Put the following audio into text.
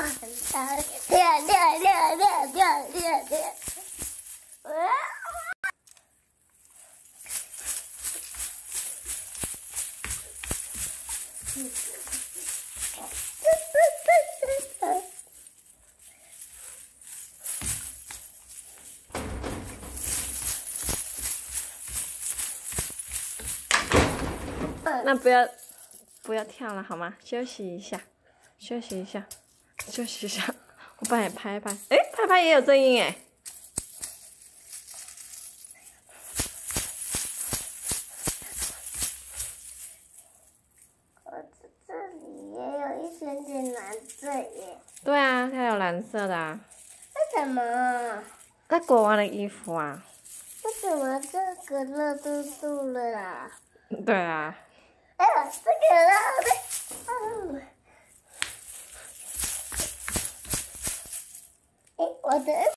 那不要跳了好吗？休息一下，休息一下，休息一下。我帮你拍拍，哎，拍拍也有声音哎。 这里也有一点点蓝色耶。 对啊，它有蓝色的啊。 为什么？ 那国王的衣服啊。 为什么这个热嘟嘟了啦？ 对啊。 哎呀，这个热的，哎，我的。